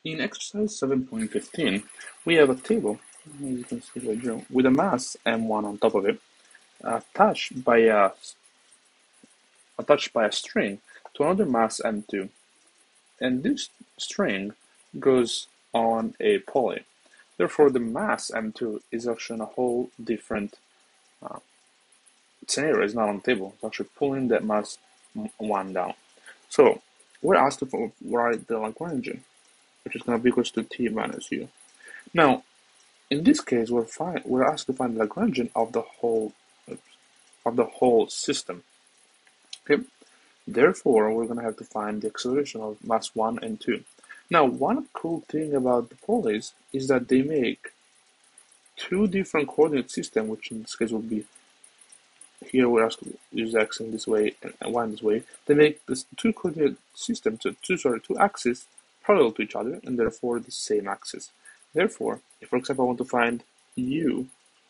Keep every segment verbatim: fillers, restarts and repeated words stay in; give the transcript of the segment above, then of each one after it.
In exercise seven point fifteen, we have a table, as you can see here, with a mass m one on top of it, attached by a attached by a string to another mass m two, and this string goes on a pulley. Therefore, the mass m two is actually in a whole different uh, scenario. It's not on the table. It's actually pulling that mass one down. So we're asked to write the Lagrangian, which is going to be equal to t minus u. Now, in this case, we're find, we're asked to find the Lagrangian of the whole of the whole system. Okay. Therefore, we're going to have to find the acceleration of mass one and two. Now, one cool thing about the pulleys is that they make two different coordinate systems, which in this case would be here we're asked to use x in this way and y in this way. They make this two coordinate system, so two sorry two axes parallel to each other, and therefore the same axis. Therefore, if for example I want to find u,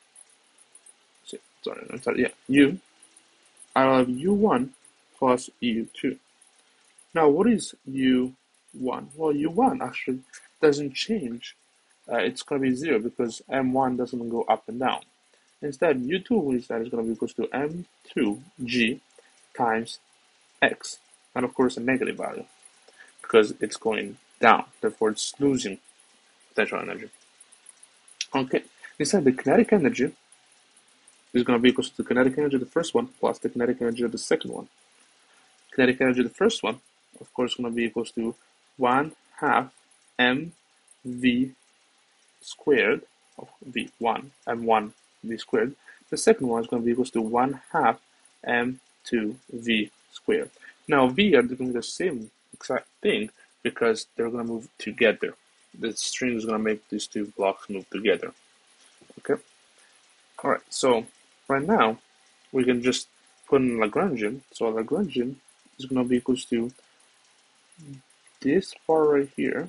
sorry, I'm sorry, yeah, u, I'll have u one plus u two. Now, what is u one? Well, u one actually doesn't change. Uh, it's going to be zero because m one doesn't go up and down. Instead, u two instead is going to be equal to m two g times x, and of course a negative value because it's going down. Therefore, it's losing potential energy. Okay, instead the kinetic energy is going to be equal to the kinetic energy of the first one plus the kinetic energy of the second one. Kinetic energy of the first one, of course, is going to be equal to one half m v squared of v one, m one v squared. The second one is going to be equal to one half m two v squared. Now, v are doing the same exact thing because they're going to move together. The string is going to make these two blocks move together. Okay. All right. So right now we can just put in Lagrangian. So Lagrangian is going to be equal to this part right here.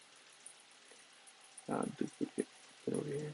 Uh, duplicate it over here.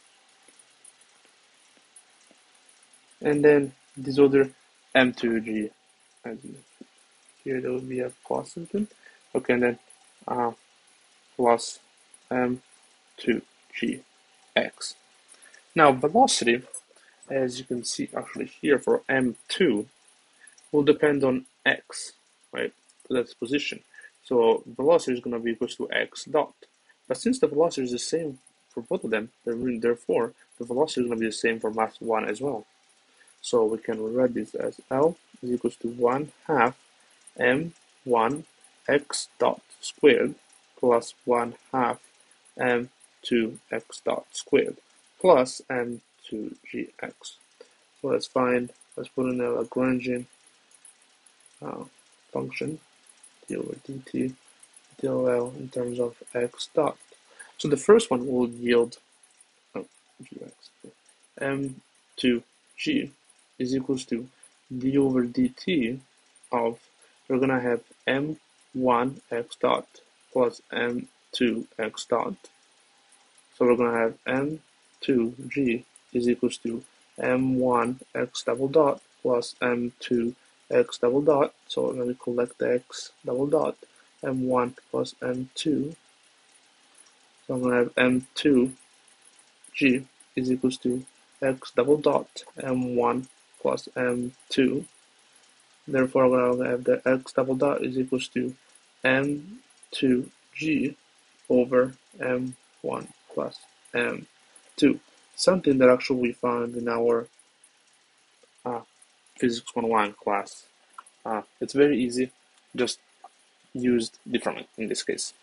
And then this other m two g, as here there will be a plus something. Okay, and then uh, plus m two g x. Now velocity, as you can see actually here for m two, will depend on x, right? So that's position. So velocity is going to be equal to x dot. But since the velocity is the same for both of them, therefore the velocity is going to be the same for mass one as well. So we can rewrite this as L is equal to one half m one x dot squared plus one half m two x dot squared plus m two g x. So let's find, let's put in a Lagrangian uh, function, d over dt, del in terms of x dot. So the first one will yield oh, gx, m two g is equals to d over dt of, we're going to have m one x dot plus m two x dot. So we're going to have m two g is equals to m one x double dot plus m two x double dot. So we're going to collect the x double dot, m one plus m two. So I'm going to have m two g is equals to x double dot m one plus m two. Therefore, we're going to have the x double dot is equals to m two g over m one plus m two. Something that actually we found in our uh, Physics one oh one class. Uh, it's very easy, just used differently in this case.